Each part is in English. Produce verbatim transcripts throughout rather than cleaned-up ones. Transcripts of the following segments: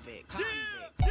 convict, convict.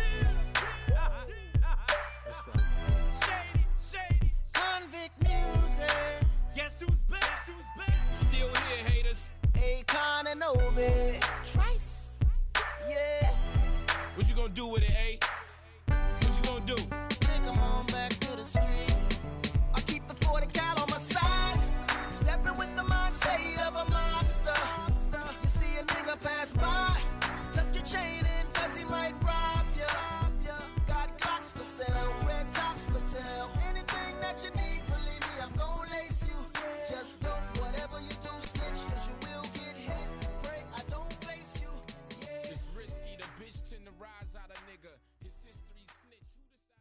That's right. Shady, shady. Convict music. Guess who's back? Who's back? Still here, haters. Akon and Obi. Trice. Yeah. What you gonna do with it, eh? What you gonna do? Take 'em on back to the street. I keep the forty cal on my side. Stepping with the mind state of a mobster. You see a nigga pass by. Tuck your chain in cause he might rob ya. Got clocks for sale, red tops for sale. Anything that you need, believe me, I'm gon' lace you. Just do whatever you do, snitch, cause you will get hit. Pray I don't face you. Yeah. It's risky, the bitch tend to rise out a nigga. His history snitch. Who decided?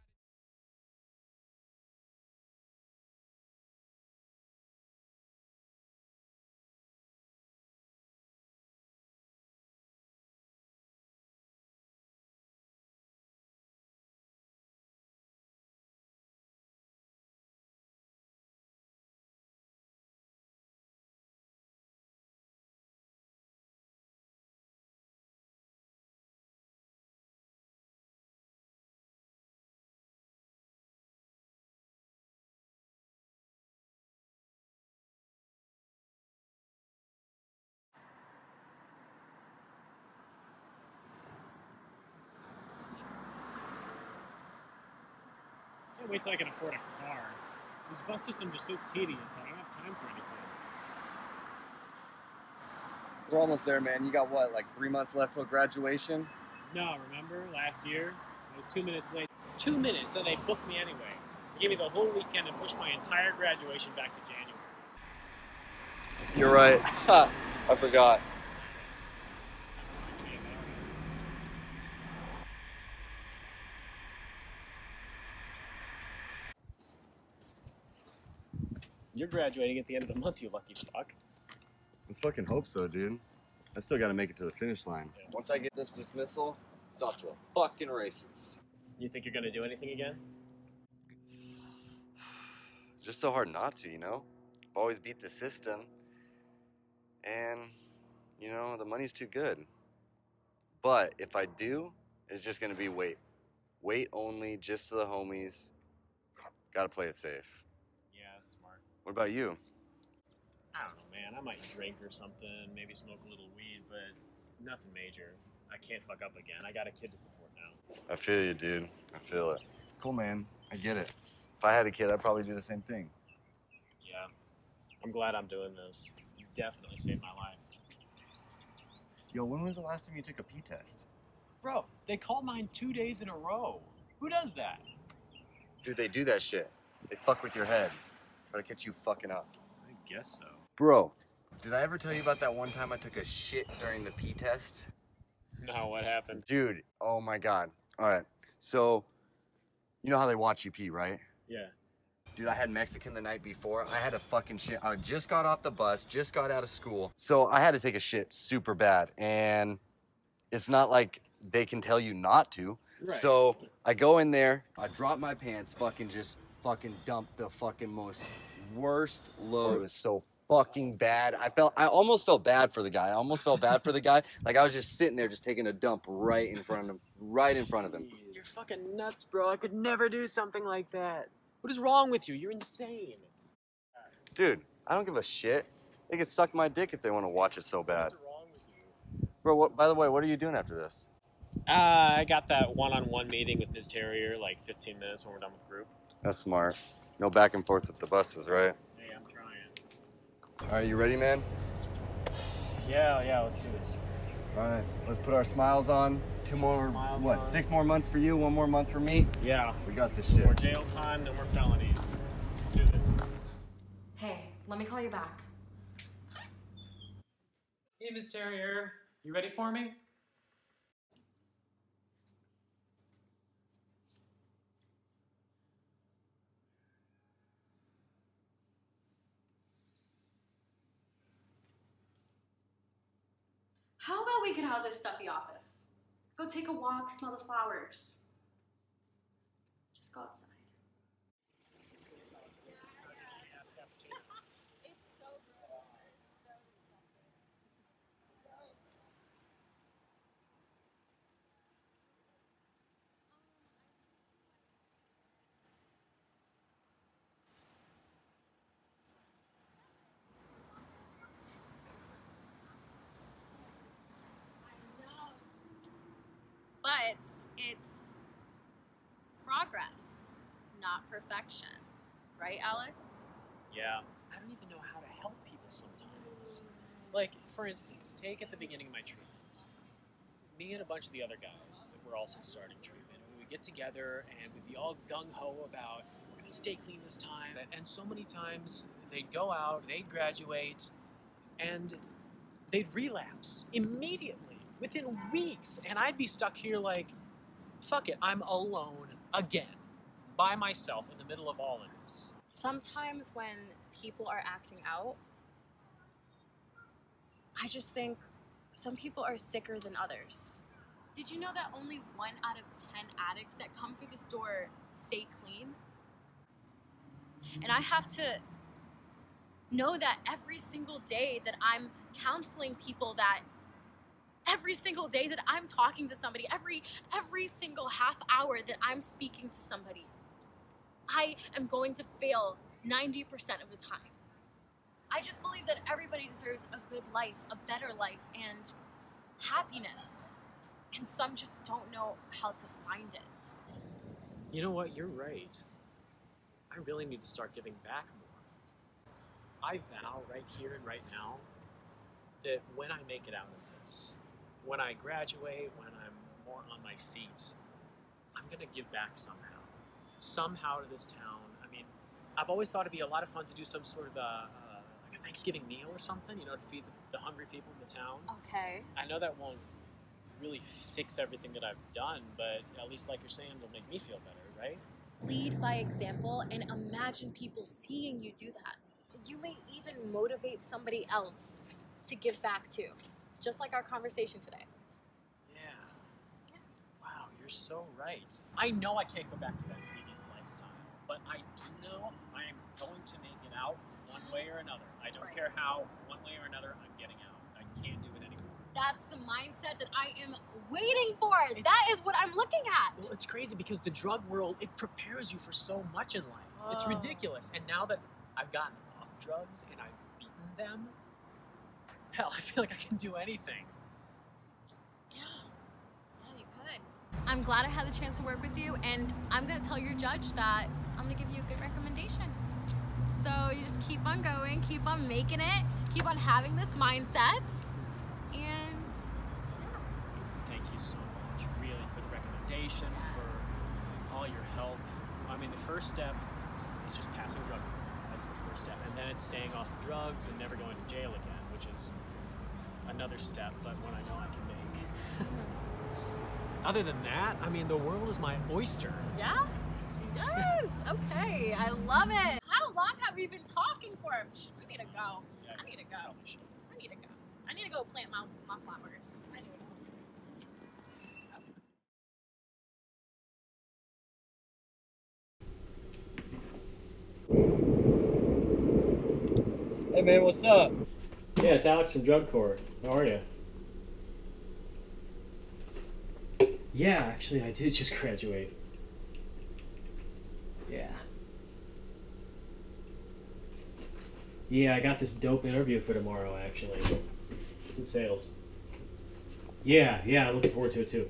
Can't wait till I can afford a car. These bus systems are so tedious, I don't have time for anything. We're almost there, man. You got what, like three months left till graduation? No, remember last year? I was two minutes late. Two minutes, and they booked me anyway. They gave me the whole weekend and pushed my entire graduation back to January. You're right. I forgot. You're graduating at the end of the month, you lucky fuck. Let's fucking hope so, dude. I still gotta make it to the finish line. Yeah. Once I get this dismissal, it's off to the fucking races. You think you're gonna do anything again? Just so hard not to, you know? I've always beat the system. And, you know, the money's too good. But if I do, it's just gonna be wait. Wait only, just to the homies. Gotta play it safe. Yeah, that's smart. What about you? I don't know, man. I might drink or something, maybe smoke a little weed, but nothing major. I can't fuck up again. I got a kid to support now. I feel you, dude. I feel it. It's cool, man. I get it. If I had a kid, I'd probably do the same thing. Yeah. I'm glad I'm doing this. You definitely saved my life. Yo, when was the last time you took a pee test? Bro, they called mine two days in a row. Who does that? Dude, they do that shit. They fuck with your head. Try to catch you fucking up. I guess so. Bro, did I ever tell you about that one time I took a shit during the pee test? No, what happened? Dude, oh my God. All right, so you know how they watch you pee, right? Yeah. Dude, I had Mexican the night before. I had a fucking shit. I just got off the bus, just got out of school. So I had to take a shit super bad. And it's not like they can tell you not to. Right. So I go in there, I drop my pants, fucking just fucking dump the fucking most worst load. It was so fucking bad. I felt, I almost felt bad for the guy. I almost felt bad for the guy. Like I was just sitting there just taking a dump right in front of him, right in front of him. You're fucking nuts, bro. I could never do something like that. What is wrong with you? You're insane. Dude, I don't give a shit. They can suck my dick if they want to watch it so bad. What's wrong with you? Bro, what, by the way, what are you doing after this? Uh, I got that one-on-one meeting with Miz Terrier, like fifteen minutes when we're done with group. That's smart. No back and forth with the buses, right? Hey, I'm trying. All right, you ready, man? Yeah, yeah, let's do this. All right, let's put our smiles on. Two more, Smiles what, on. six more months for you, one more month for me? Yeah. We got this shit. More jail time, no more felonies. Let's do this. Hey, let me call you back. Hey, Miz Terrier. You ready for me? How about we get out of this stuffy office? Go take a walk, smell the flowers. Just go outside. but it's progress, not perfection. Right, Alex? Yeah, I don't even know how to help people sometimes. Like, for instance, take at the beginning of my treatment. Me and a bunch of the other guys that were also starting treatment, we would get together and we'd be all gung-ho about, we're gonna stay clean this time. And so many times they'd go out, they'd graduate, and they'd relapse immediately, within weeks. And I'd be stuck here like, fuck it, I'm alone again, by myself in the middle of all of this. Sometimes when people are acting out, I just think some people are sicker than others. Did you know that only one out of ten addicts that come through this door stay clean? And I have to know that every single day that I'm counseling people, that every single day that I'm talking to somebody, every every single half hour that I'm speaking to somebody, I am going to fail ninety percent of the time. I just believe that everybody deserves a good life, a better life, and happiness. And some just don't know how to find it. You know what? You're right. I really need to start giving back more. I vow right here and right now that when I make it out of this, when I graduate, when I'm more on my feet, I'm gonna give back somehow. Somehow to this town. I mean, I've always thought it'd be a lot of fun to do some sort of a, uh, like a Thanksgiving meal or something, you know, to feed the, the hungry people in the town. Okay. I know that won't really fix everything that I've done, but at least like you're saying, it'll make me feel better, right? Lead by example and imagine people seeing you do that. You may even motivate somebody else to give back too, just like our conversation today. Yeah. Yeah. Wow, you're so right. I know I can't go back to that previous lifestyle, but I do know I am going to make it out one way or another. I don't Right. care how, one way or another, I'm getting out. I can't do it anymore. That's the mindset that I am waiting for. It's- That is what I'm looking at. Well, it's crazy because the drug world, it prepares you for so much in life. It's Oh. ridiculous. And now that I've gotten off drugs and I've beaten them, hell, I feel like I can do anything. Yeah, yeah, you could. I'm glad I had the chance to work with you, and I'm gonna tell your judge that I'm gonna give you a good recommendation. So you just keep on going, keep on making it, keep on having this mindset, and Thank you so much, really, for the recommendation, Yeah. for all your help. I mean, the first step is just passing drug court. That's the first step. And then it's staying off of drugs and never going to jail again, which is another step, but one I know I can make. Other than that, I mean, the world is my oyster. yeah, yes, okay, I love it. How long have we been talking for? Psh, we need to go. Yeah, I need to go. probably should. I need to go. I need to go plant my, my flowers. I need to go. Hey man, what's up? Yeah, it's Alex from Drug Court. How are you? Yeah, actually, I did just graduate. Yeah. Yeah, I got this dope interview for tomorrow, actually. It's in sales. Yeah, yeah, I'm looking forward to it too.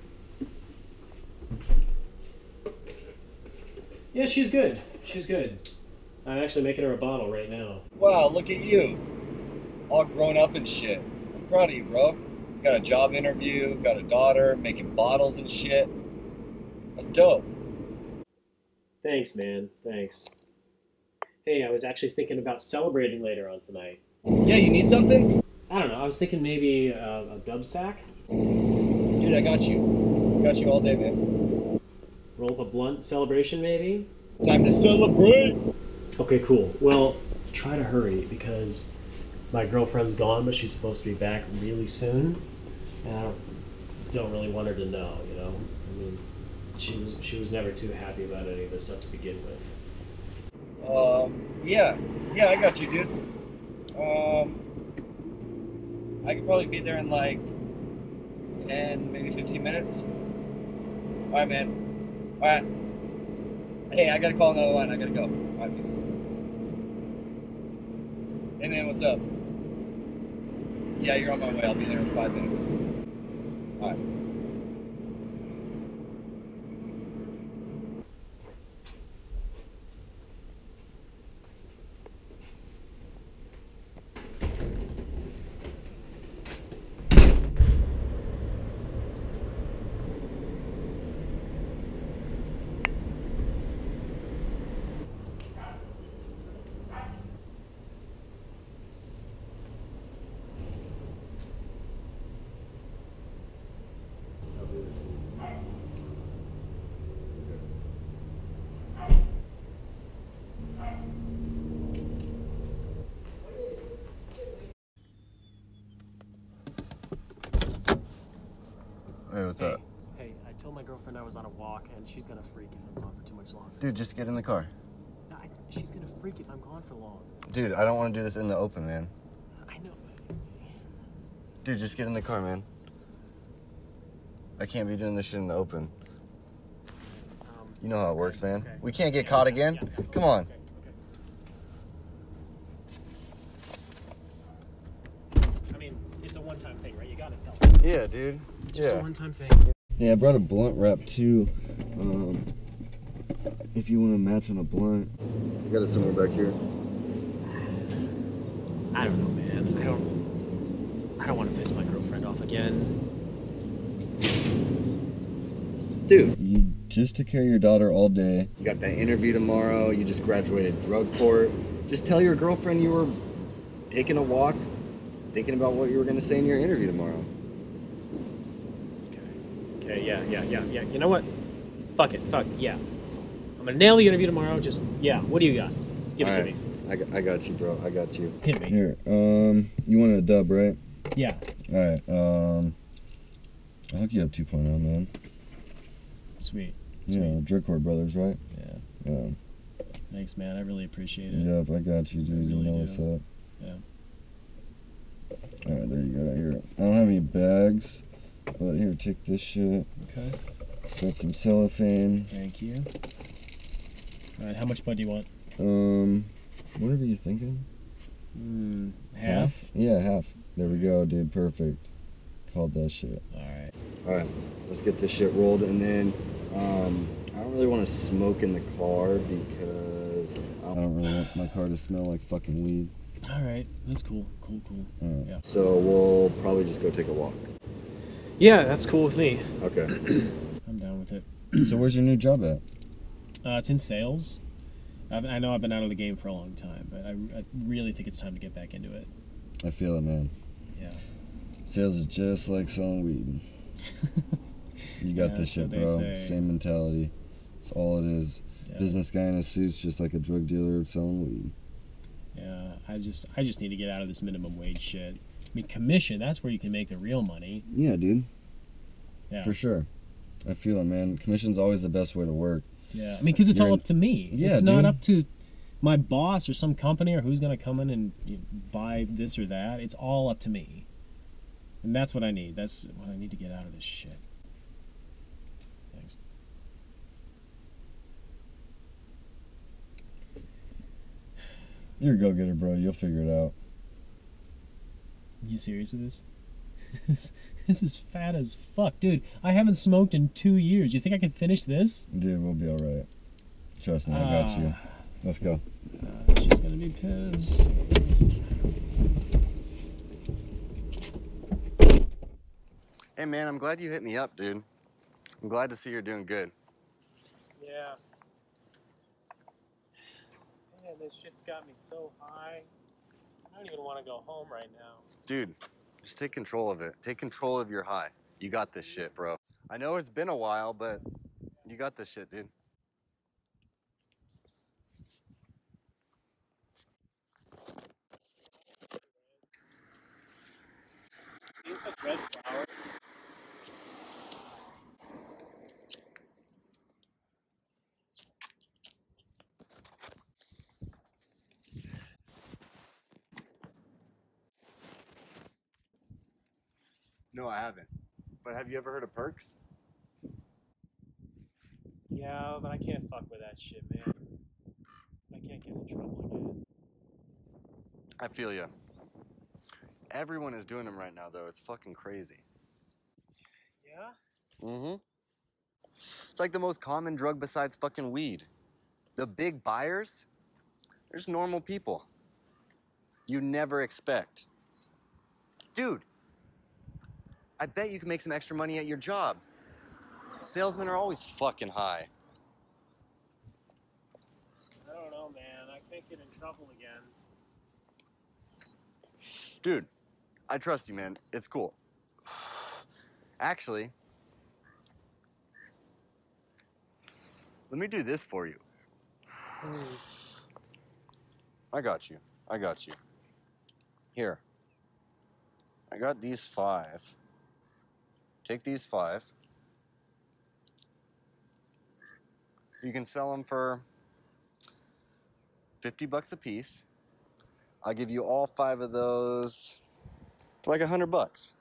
Yeah, she's good. She's good. I'm actually making her a bottle right now. Wow, look at you. All grown up and shit. I'm proud of you, bro. Got a job interview, got a daughter, making bottles and shit. That's dope. Thanks, man. Thanks. Hey, I was actually thinking about celebrating later on tonight. Yeah, you need something? I don't know. I was thinking maybe uh, a dub sack. Dude, I got you. Got you all day, man. Roll up a blunt celebration, maybe. Time to celebrate! Okay, cool. Well, try to hurry because my girlfriend's gone, but she's supposed to be back really soon, and I don't, don't really want her to know. You know, I mean, she was she was never too happy about any of this stuff to begin with. Um, yeah. Yeah, I got you, dude. Um, I could probably be there in like ten, maybe fifteen minutes. Alright, man. Alright. Hey, I gotta call another line. I gotta go. Alright, peace. Hey, man, what's up? Yeah, you're on my way. I'll be there in five minutes. Alright. Hey, what's hey, up? Hey, I told my girlfriend I was on a walk, and she's gonna freak if I'm gone for too much longer. Dude, just get in the car. I, she's gonna freak if I'm gone for long. Dude, I don't want to do this in the open, man. I know. Dude, just get in the car, man. I can't be doing this shit in the open. Um, You know how it works, man. okay. We can't get Yeah, caught yeah, again. yeah, yeah. Come on. Okay, okay. I mean, it's a one-time thing, right? You gotta sell it. Yeah, dude. It's just Yeah. a one-time thing. Yeah, I brought a blunt wrap too. Um, if you want to match on a blunt. I got it somewhere back here. I don't know, man. I don't. I don't want to piss my girlfriend off again. Dude, you just took care of your daughter all day. You got that interview tomorrow. You just graduated drug court. Just tell your girlfriend you were taking a walk, thinking about what you were going to say in your interview tomorrow. Okay. Okay. Yeah. Yeah. Yeah. Yeah. You know what? Fuck it. Fuck yeah. I'm gonna nail the interview tomorrow. Just yeah. What do you got? Give All it right. to me. I got, I got you, bro. I got you. Hit me. Here, um, you wanted a dub, right? Yeah. All right, um, I'll hook you up two point oh, man. Sweet. Yeah, Drug Court Brothers, right? Yeah. Yeah. Thanks, man. I really appreciate it. Yep, I got you, dude. I You really know do. what's up. Yeah. All right, there you go. Here, I don't have any bags, but here, take this shit. Okay. Got some cellophane. Thank you. All right. How much bud do you want? Um, whatever you're thinking. Mm, half. Yeah, half. There we go, dude. Perfect. Called that shit. All right. All right, let's get this shit rolled, and then um, I don't really want to smoke in the car because I don't really want my car to smell like fucking weed. All right. That's cool. Cool. Cool. All right. Yeah. So we'll probably just go take a walk. Yeah, that's cool with me. Okay. I'm down with it. So where's your new job at? Uh, it's in sales. I've, I know I've been out of the game for a long time, but I, I really think it's time to get back into it. I feel it, man. Yeah. Sales is just like selling weed. You got Yeah, this shit, that's what bro. they say. Same mentality. It's all it is. Yeah. Business guy in a suit's just like a drug dealer selling weed. Yeah. I just I just need to get out of this minimum wage shit. I mean, commission, that's where you can make the real money. Yeah, dude. Yeah. For sure. I feel it, man. Commission's always the best way to work. Yeah. I mean, because it's You're all in- up to me. Yeah, it's not dude. up to my boss or some company or who's going to come in and you know, buy this or that. It's all up to me. And that's what I need. That's what I need to get out of this shit. Thanks. You're a go-getter, bro. You'll figure it out. You serious with this? this? This is fat as fuck. Dude, I haven't smoked in two years. You think I can finish this? Dude, we'll be all right. Trust me, I got you. Let's go. Uh, she's gonna be pissed. Hey, man, I'm glad you hit me up, dude. I'm glad to see you're doing good. Yeah. Man, this shit's got me so high. I don't even want to go home right now. Dude, just take control of it. Take control of your high. You got this shit, bro. I know it's been a while, but you got this shit, dude. See such red flowers? No, I haven't. But have you ever heard of perks? Yeah, but I can't fuck with that shit, man. I can't get in trouble again. I feel ya. Everyone is doing them right now, though. It's fucking crazy. Yeah? Mm-hmm. It's like the most common drug besides fucking weed. The big buyers, there's normal people. You never expect. Dude, I bet you can make some extra money at your job. Salesmen are always fucking high. I don't know, man. I can't get in trouble again. Dude, I trust you, man. It's cool. Actually, let me do this for you. I got you. I got you. Here. I got these five. take these five. You can sell them for fifty bucks a piece. I'll give you all five of those for like a hundred bucks.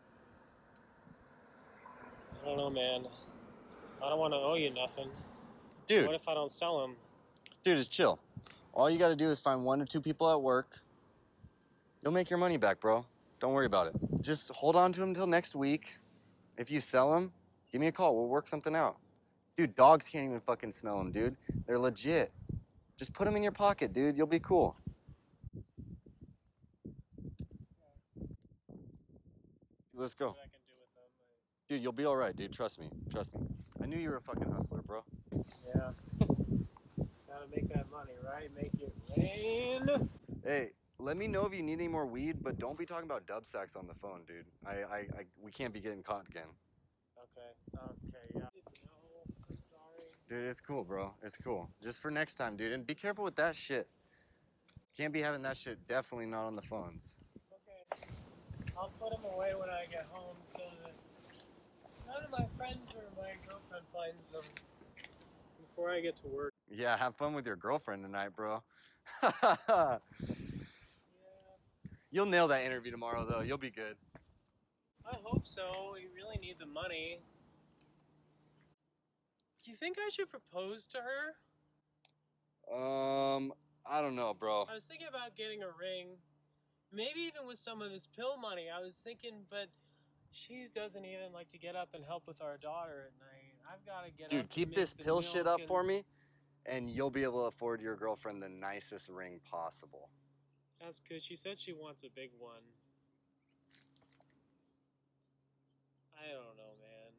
I don't know, man. I don't want to owe you nothing. Dude. What if I don't sell them? Dude, just chill. All you gotta do is find one or two people at work. You'll make your money back, bro. Don't worry about it. Just hold on to them until next week. If you sell them, give me a call. We'll work something out. Dude, dogs can't even fucking smell them, dude. They're legit. Just put them in your pocket, dude. You'll be cool. Let's go. Dude, you'll be all right, dude. Trust me. Trust me. I knew you were a fucking hustler, bro. Yeah. Gotta make that money, right? Make it rain. Hey, let me know if you need any more weed, but don't be talking about dub sacks on the phone, dude. I, I, I we can't be getting caught again. Okay. Okay. Yeah. No, I'm sorry. Dude, it's cool, bro. It's cool. Just for next time, dude. And be careful with that shit. Can't be having that shit. Definitely not on the phones. Okay. I'll put them away when I get home so that none of my friends or my girlfriend finds them before I get to work. Yeah, have fun with your girlfriend tonight, bro. Yeah. You'll nail that interview tomorrow, though. You'll be good. I hope so. You really need the money. Do you think I should propose to her? Um, I don't know, bro. I was thinking about getting a ring. Maybe even with some of this pill money. I was thinking, but she doesn't even like to get up and help with our daughter at night. I've got to get Dude, up and keep make this the pill shit milk up and- for me, and you'll be able to afford your girlfriend the nicest ring possible. That's good. She said she wants a big one. I don't know, man.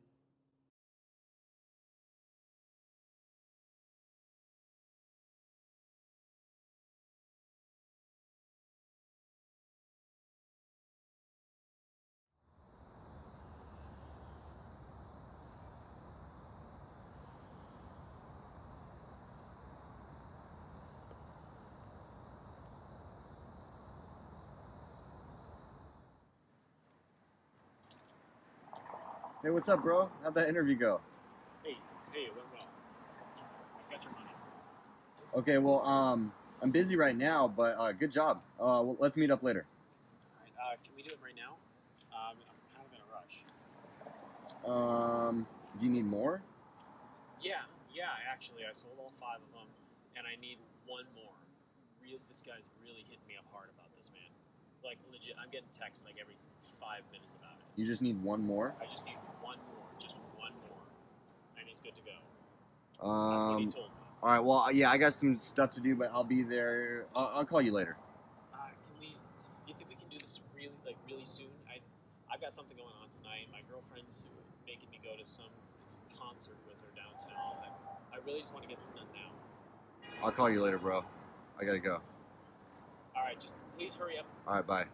Hey, what's up, bro? How'd that interview go? Hey, hey, it went well. I got your money. Okay, well, um, I'm busy right now, but uh, good job. Uh, well, let's meet up later. All right, uh, can we do it right now? Um, I'm kind of in a rush. Um, do you need more? Yeah, yeah, actually, I sold all five of them, and I need one more. Real, this guy's really hitting me up hard about this, man. Like, legit, I'm getting texts like every five minutes about it. You just need one more? I just need one more, just one more, and he's good to go. That's what he Um, told me. all right, well, yeah, I got some stuff to do, but I'll be there. I'll, I'll call you later. Uh, can we, do you think we can do this really, like, really soon? I, I've got something going on tonight. My girlfriend's making me go to some concert with her downtown. I, I really just want to get this done now. I'll call you later, bro. I gotta go. All right, just please hurry up. All right, bye.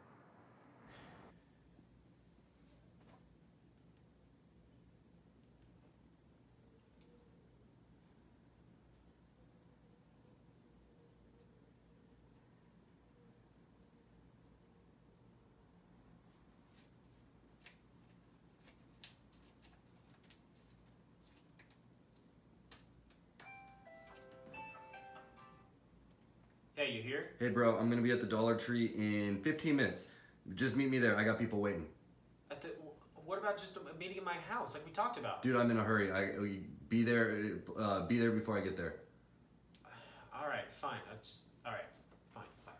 Hey, you here? Hey, bro, I'm gonna be at the Dollar Tree in fifteen minutes. Just meet me there. I got people waiting. At the, what about just a meeting in my house, like we talked about? Dude, I'm in a hurry. I be there. Uh, be there before I get there. All right, fine. I just, all right, fine, bye.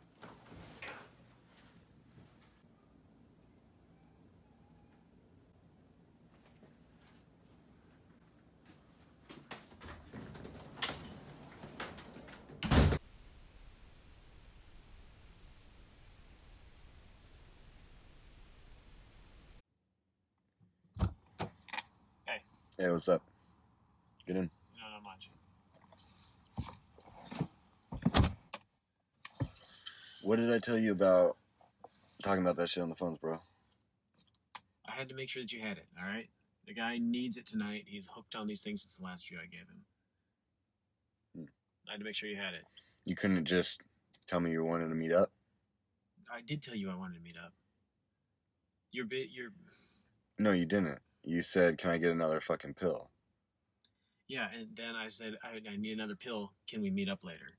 Hey, what's up? Get in. No, not much. What did I tell you about talking about that shit on the phones, bro? I had to make sure that you had it, all right? The guy needs it tonight. He's hooked on these things since the last few I gave him. Hmm. I had to make sure you had it. You couldn't just tell me you wanted to meet up? I did tell you I wanted to meet up. You're bit. You're. No, you didn't. you said, can I get another fucking pill? Yeah, and then I said, I, I need another pill. Can we meet up later?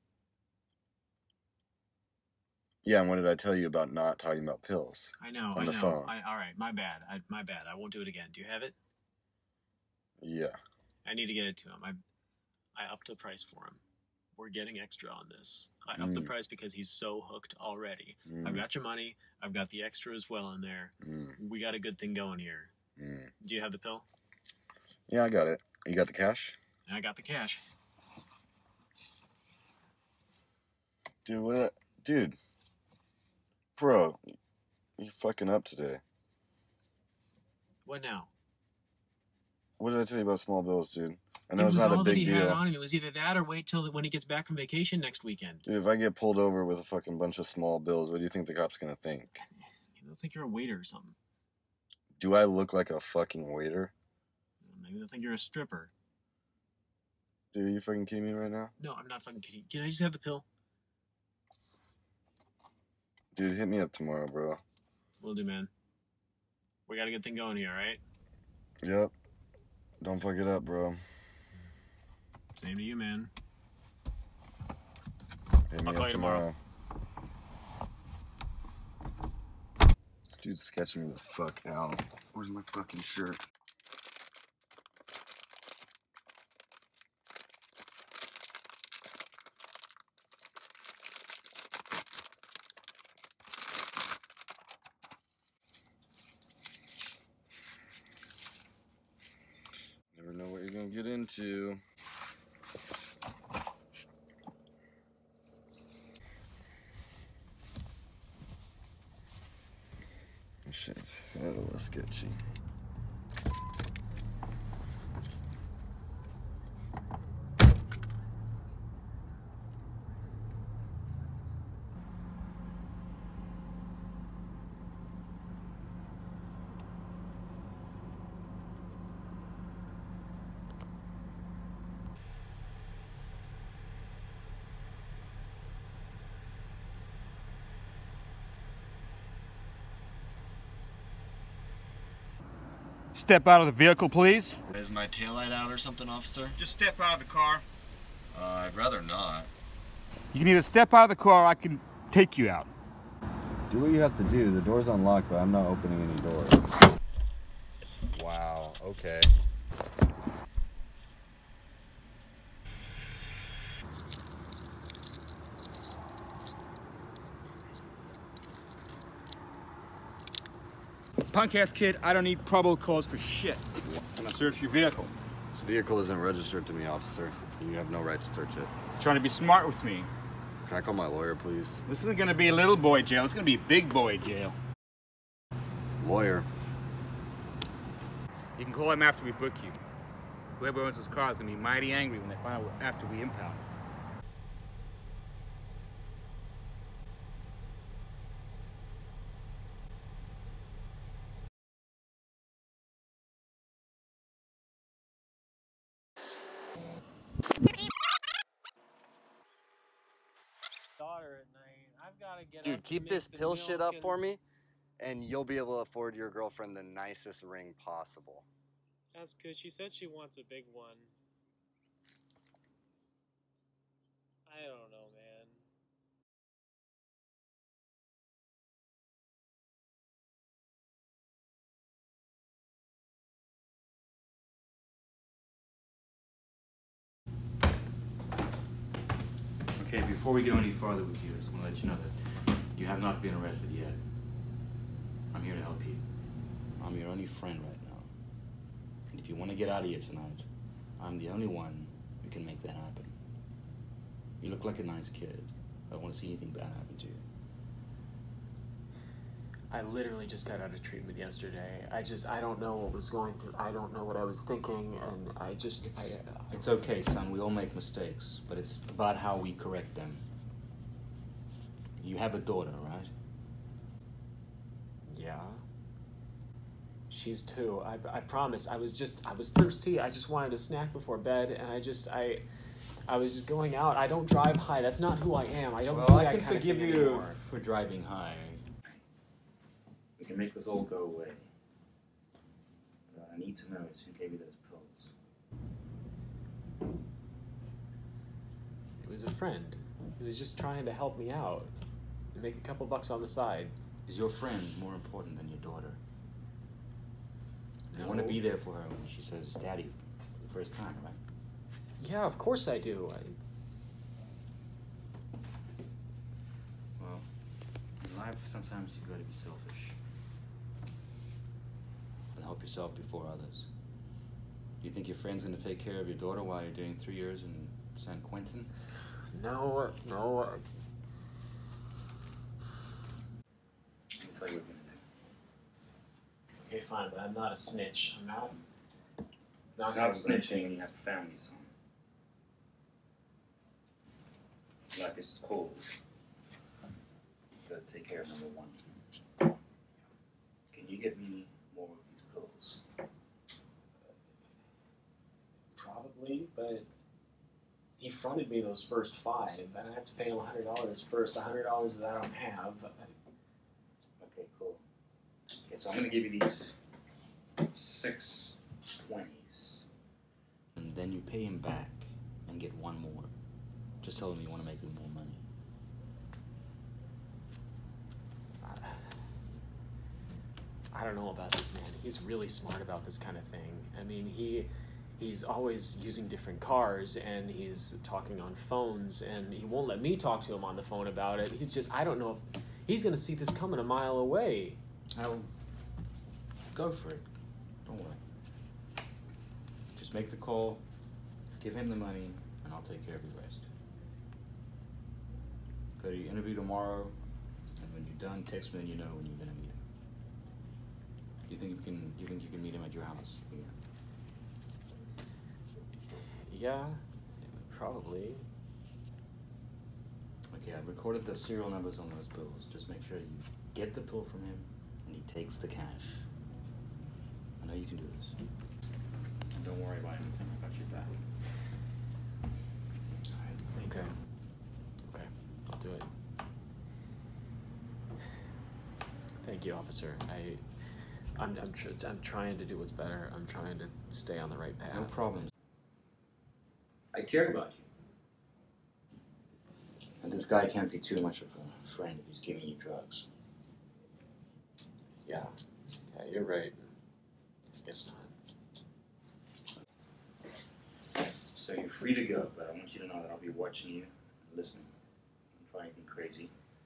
Yeah, and what did I tell you about not talking about pills? I know, on I the know. phone? I, all right, my bad. I, my bad. I won't do it again. Do you have it? Yeah. I need to get it to him. I, I upped the price for him. We're getting extra on this. I upped Mm. the price because he's so hooked already. Mm. I've got your money. I've got the extra as well in there. Mm. We got a good thing going here. Mm. Do you have the pill? Yeah, I got it. You got the cash? I got the cash. Dude, what? I, dude. Bro, you fucking up today. What now? What did I tell you about small bills, dude? I know It it's was not a all that big he deal. had on him. It was either that or wait till when he gets back from vacation next weekend. Dude, if I get pulled over with a fucking bunch of small bills, what do you think the cop's gonna think? You don't think you're a waiter or something. Do I look like a fucking waiter? Maybe they'll think you're a stripper. Dude, are you fucking kidding me right now? No, I'm not fucking kidding. Can I just have the pill? Dude, hit me up tomorrow, bro. Will do, man. We got a good thing going here, right? Yep. Don't fuck it up, bro. Same to you, man. Hit me I'll call up you tomorrow. This dude's sketching me the fuck out. Where's my fucking shirt? Never know what you're gonna get into. This shit's hella sketchy. Step out of the vehicle, please. Is my taillight out or something, officer? Just step out of the car. Uh, I'd rather not. You can either step out of the car or I can take you out. Do what you have to do. The door's unlocked, but I'm not opening any doors. Wow, okay. Punk ass kid, I don't need probable cause for shit. I'm gonna search your vehicle. This vehicle isn't registered to me, officer. You have no right to search it. Trying to be smart with me. Can I call my lawyer, please? This isn't gonna be a little boy jail, it's gonna be big boy jail. Lawyer. You can call him after we book you. Whoever owns this car is gonna be mighty angry when they find out after we impound it. Daughter at night. I've got to get Dude, up to keep make this the pill shit milk up and- for me, and you'll be able to afford your girlfriend the nicest ring possible. That's good. She said she wants a big one. I don't know, man. Okay, before we go any farther with you, I just want to let you know that you have not been arrested yet. I'm here to help you. I'm your only friend right now. And if you want to get out of here tonight, I'm the only one who can make that happen. You look like a nice kid. I don't want to see anything bad happen to you. I literally just got out of treatment yesterday. I just, I don't know what was going through. I don't know what I was thinking, and I just, I, I, It's okay, son. We all make mistakes, but it's about how we correct them. You have a daughter, right? yeah. She's two. I, I promise. I was just, I was thirsty. I just wanted a snack before bed, and I just, I, I was just going out. I don't drive high. That's not who I am. I don't Well, do I that can kind forgive of thing you anymore. for driving high. We can make this all go away. But What I need to know is who gave you those pills. It was a friend. He was just trying to help me out and make a couple bucks on the side. Is your friend more important than your daughter? You No. want to be there for her when she says daddy for the first time, right? Yeah, of course I do. I... Well, in life, sometimes you've got to be selfish. And help yourself before others. Do you think your friend's going to take care of your daughter while you're doing three years in San Quentin? No, no. Let me tell you what we're going to do. Okay, fine, but I'm not a snitch. I'm not. It's not snitching when you have a family, son. Life is cold. You gotta take care of number one. Can you get me more of these pills? Probably, but he fronted me those first five, and I have to pay him one hundred dollars first. one hundred dollars that I don't have. Okay, cool. Okay, so I'm gonna give you these six twenties. And then you pay him back and get one more. Just tell him you want to make him more money. I don't know about this man. He's really smart about this kind of thing. I mean, he he's always using different cars, and he's talking on phones, and he won't let me talk to him on the phone about it. He's just, I don't know if he's going to see this coming a mile away. I'll go for it. Don't worry. Just make the call, give him the money, and I'll take care of the rest. Go to your interview tomorrow, and when you're done, text me and you know when you're gonna meet him. You think you can? You think you can meet him at your house? Yeah. Yeah, probably. Okay, I've recorded the serial numbers on those bills. Just make sure you get the pill from him, and he takes the cash. I know you can do this. And don't worry about anything. I got your back. All right. Okay. Okay. I'll do it. Thank you, officer. I, I'm, I'm, tr- I'm trying to do what's better. I'm trying to stay on the right path. No problem. I care about you. And this guy can't be too much of a friend if he's giving you drugs. Yeah. Yeah, you're right. I guess not. So you're free to go, but I want you to know that I'll be watching you and listening. Don't try anything crazy.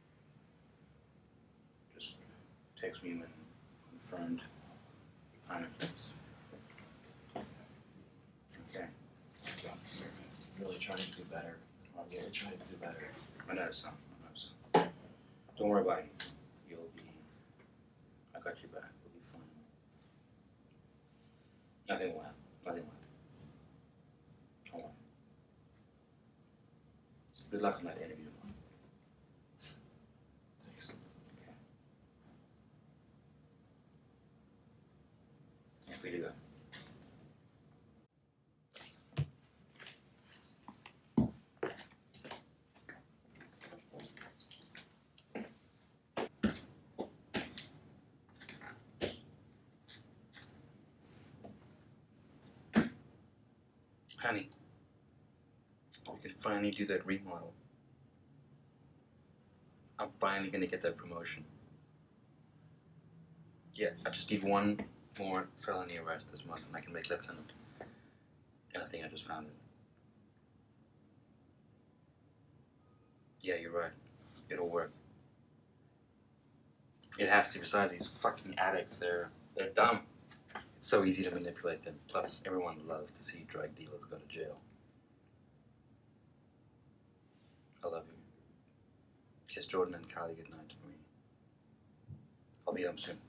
Just text me when confirmed time and place. Okay. Officer, I'm really trying to do better. I'm really trying to do better. I know, son. I know, son. Don't worry about anything. You'll be... I got your back. We'll be fine. Nothing will happen. Nothing will happen. Don't worry. Good luck on that interview tomorrow. Thanks. Okay. You're free to go. Honey, we can finally do that remodel. I'm finally gonna get that promotion. Yeah, I just need one more felony arrest this month and I can make lieutenant. And I think I just found it. Yeah, you're right. It'll work. It has to, besides these fucking addicts, they're, they're dumb. It's so easy to manipulate them. Plus, everyone loves to see drug dealers go to jail. I love you. Kiss Jordan and Kylie goodnight for me. I'll be home soon.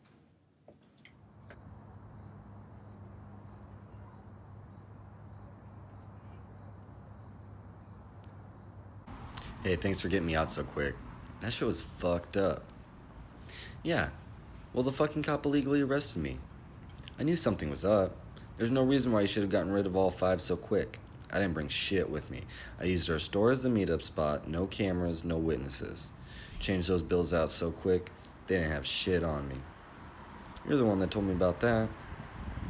Hey, thanks for getting me out so quick. That shit was fucked up. Yeah, well, the fucking cop illegally arrested me. I knew something was up. There's no reason why he should have gotten rid of all five so quick. I didn't bring shit with me. I used our store as the meetup spot, no cameras, no witnesses. Changed those bills out so quick, they didn't have shit on me. You're the one that told me about that.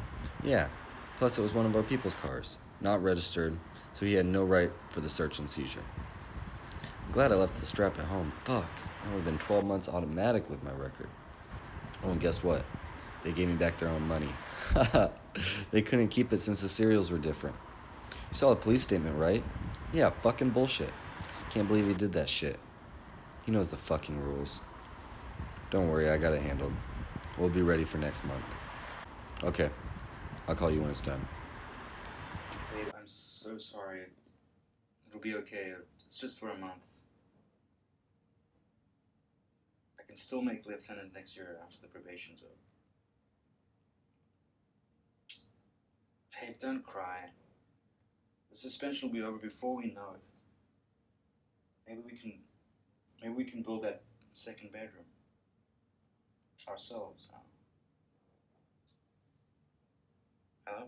Yeah, plus it was one of our people's cars, not registered, so he had no right for the search and seizure. I'm glad I left the strap at home. Fuck, that would have been twelve months automatic with my record. Oh, and guess what? They gave me back their own money. They couldn't keep it since the serials were different. You saw the police statement, right? Yeah, fucking bullshit. Can't believe he did that shit. He knows the fucking rules. Don't worry, I got it handled. We'll be ready for next month. Okay, I'll call you when it's done. Babe, I'm so sorry. It'll be okay. It's just for a month. I can still make lieutenant next year after the probation's over. Babe, don't cry. The suspension will be over before we know it. Maybe we can, maybe we can build that second bedroom ourselves. Huh? Hello?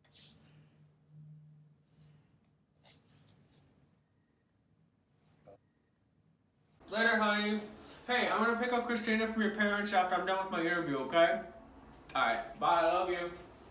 Later, honey. Hey, I'm gonna pick up Christina from your parents after I'm done with my interview, okay? Alright, bye, I love you.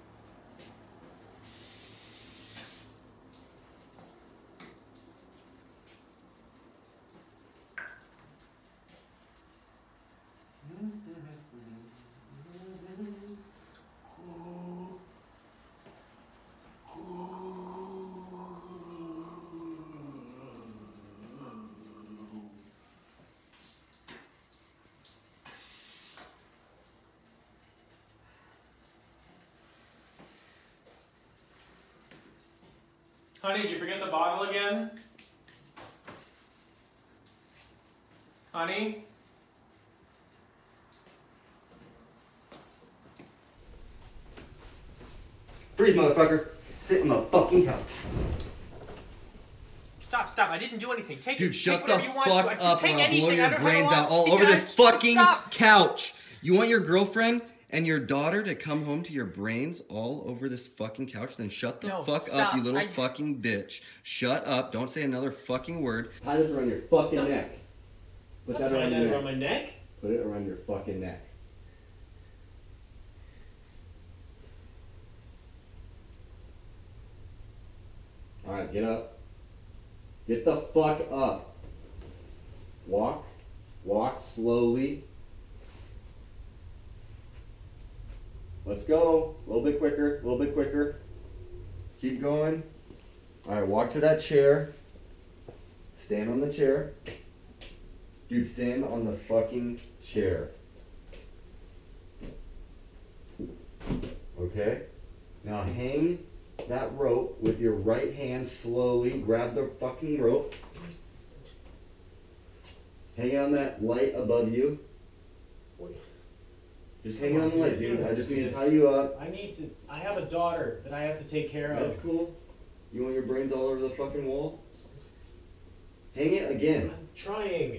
Honey, did you forget the bottle again? Honey? Freeze, motherfucker. Sit on the fucking couch. Stop, stop. I didn't do anything. Take Dude, it. shut take the whatever you want fuck to. I should up take or I'll blow anything. I your don't brains know out all why- over this Stop, fucking stop. couch. You want your girlfriend and your daughter to come home to your brains all over this fucking couch? Then shut the No, fuck stop. up, you little I- fucking bitch. Shut up. Don't say another fucking word. Tie this around your fucking Stop. neck. Put I'm that tying around that your around neck. my neck. Put it around your fucking neck. Alright, get up. Get the fuck up. Walk. Walk slowly. Let's go. A little bit quicker. A little bit quicker. Keep going. Alright, walk to that chair. Stand on the chair. Dude, stand on the fucking chair. Okay? Now hang that rope with your right hand slowly. Grab the fucking rope. Hang it on that light above you. Just hang it on the light, dude. I just need to tie you up. I need to. I have a daughter that I have to take care of. That's cool. You want your brains all over the fucking wall? Hang it again. I'm trying.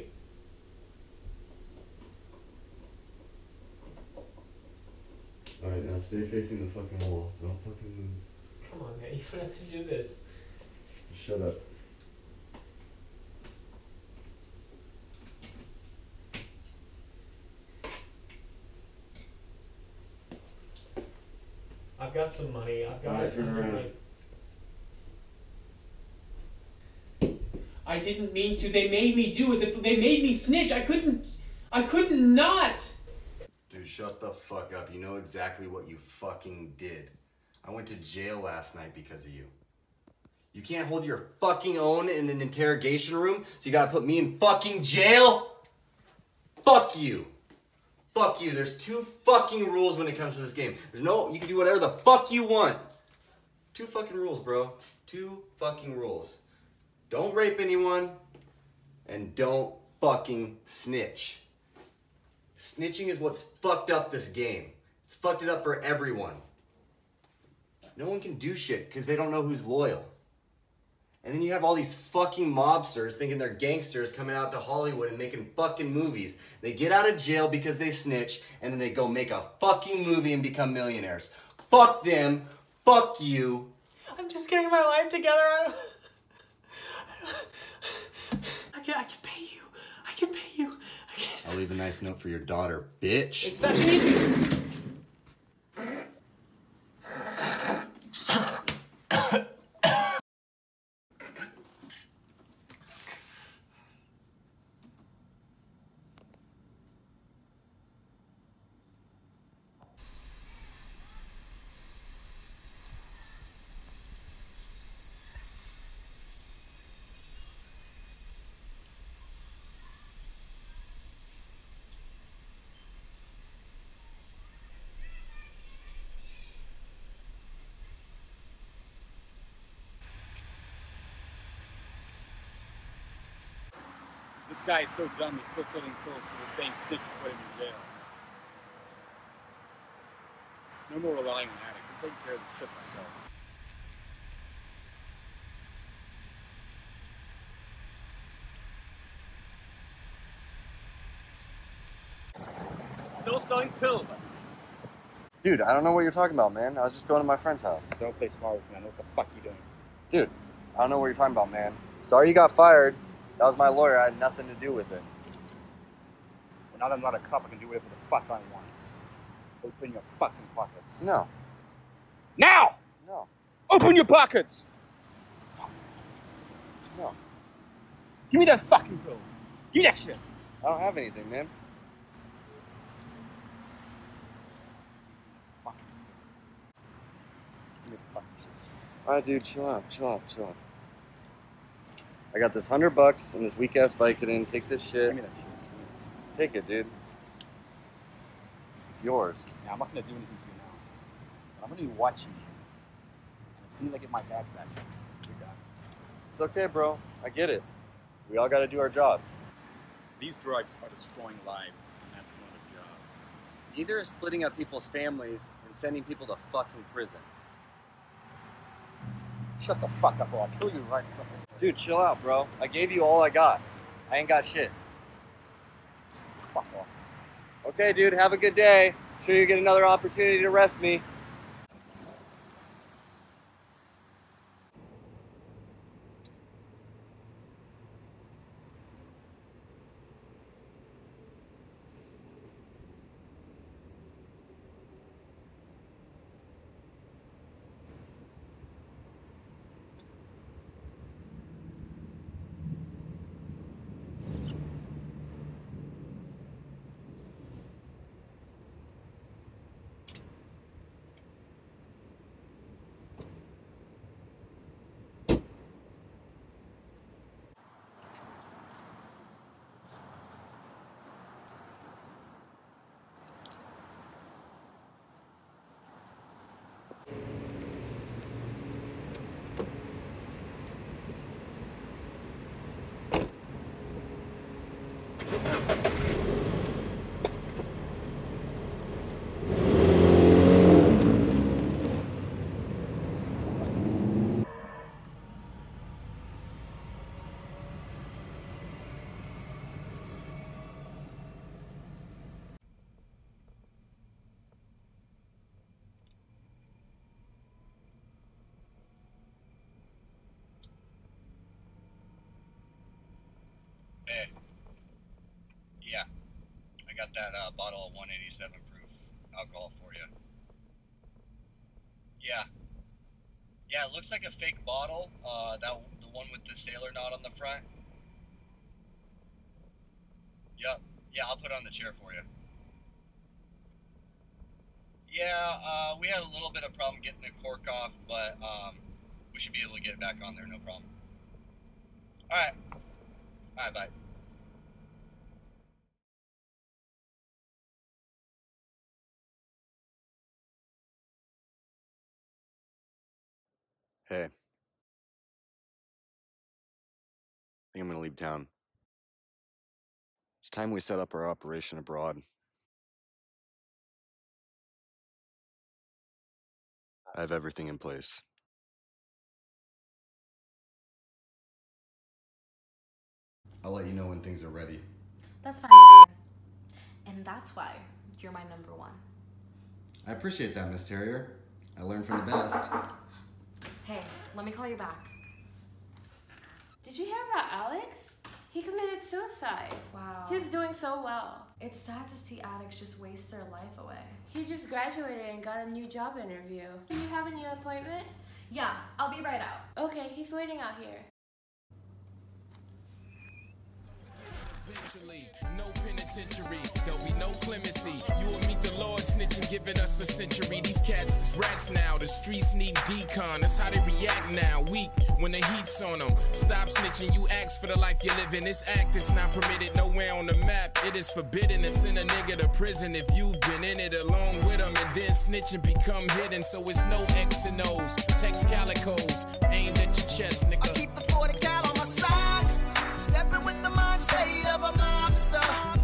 Alright, now stay facing the fucking wall. Don't fucking move. Come on, man. You don't have to do this. Shut up. I've got some money. I've got. Alright, turn I've got around. my- I didn't mean to. They made me do it. They made me snitch. I couldn't. I couldn't not. Dude, shut the fuck up. You know exactly what you fucking did. I went to jail last night because of you. You can't hold your fucking own in an interrogation room, so you gotta put me in fucking jail? Fuck you. Fuck you. There's two fucking rules when it comes to this game. There's no, you can do whatever the fuck you want. Two fucking rules, bro. Two fucking rules. Don't rape anyone, and don't fucking snitch. Snitching is what's fucked up this game. It's fucked it up for everyone. No one can do shit because they don't know who's loyal. And then you have all these fucking mobsters thinking they're gangsters coming out to Hollywood and making fucking movies. They get out of jail because they snitch, and then they go make a fucking movie and become millionaires. Fuck them. Fuck you. I'm just getting my life together. I, I can. I can pay you. I can pay you. I can. I'll leave a nice note for your daughter, bitch. It's such an easy. This guy is so dumb, he's still selling pills to the same snitch who put him in jail. No more relying on addicts. I'm taking care of this shit myself. Still selling pills, I see. Dude, I don't know what you're talking about, man. I was just going to my friend's house. Don't play smart with me. I know what the fuck you doing. Dude, I don't know what you're talking about, man. Sorry you got fired. That was my lawyer. I had nothing to do with it. Well, now that I'm not a cop, I can do whatever the fuck I want. Open your fucking pockets. No. Now! No. Open your pockets! No. Give me that fucking pill. Give me that shit. I don't have anything, man. Give me the fucking shit. Alright, dude, chill out, chill out, chill out. I got this hundred bucks and this weak ass Vicodin. Take this shit. Give me that shit. Take it, dude. It's yours. Yeah, I'm not gonna do anything to you now. But I'm gonna be watching you. And as soon as I get my bags back, you're done. It's okay, bro. I get it. We all gotta do our jobs. These drugs are destroying lives, and that's not a job. Neither is splitting up people's families and sending people to fucking prison. Shut the fuck up or I'll kill you right fucking. Dude, chill out, bro. I gave you all I got. I ain't got shit. Fuck off. Okay, dude, have a good day. Sure you get another opportunity to arrest me. Hey. Yeah. I got that uh, bottle of one eighty-seven proof alcohol for you. Yeah. Yeah, it looks like a fake bottle. Uh, that the one with the sailor knot on the front. Yep. Yeah, I'll put it on the chair for you. Yeah, uh, we had a little bit of problem getting the cork off, but um, we should be able to get it back on there, no problem. All right. All right, bye. Hey. I think I'm gonna leave town. It's time we set up our operation abroad. I have everything in place. I'll let you know when things are ready. That's fine, Brian. And that's why you're my number one. I appreciate that, Miss Terrier. I learned from the best. Hey, let me call you back. Did you hear about Alex? He committed suicide. Wow. He was doing so well. It's sad to see addicts just waste their life away. He just graduated and got a new job interview. Do you have a new appointment? Yeah, I'll be right out. Okay, he's waiting out here. Eventually, no penitentiary, there'll be no clemency. You will meet the Lord snitching, giving us a century. These cats is rats now, the streets need decon. That's how they react now, weak when the heat's on them. Stop snitching, you ask for the life you live in. This act is not permitted nowhere on the map. It is forbidden to send a nigga to prison if you've been in it along with them. And then snitching become hidden, so it's no X and O's. Text calicos, aimed at your chest, nigga. I keep the forty cal on my side, stepping with the mind state of mobster.